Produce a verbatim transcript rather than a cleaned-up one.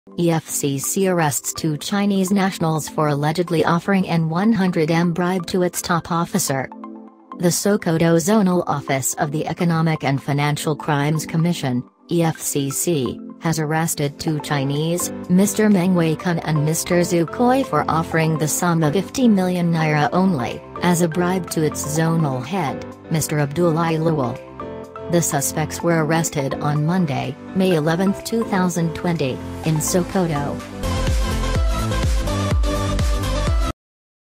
E F C C arrests two Chinese nationals for allegedly offering N one hundred M bribe to its top officer. The Sokoto Zonal Office of the Economic and Financial Crimes Commission, E F C C, has arrested two Chinese, Mister Meng and Mister Zhu Koi, for offering the sum of fifty million naira only, as a bribe to its zonal head, Mister Abdullahi Lawal. The suspects were arrested on Monday, May eleventh two thousand twenty, in Sokoto,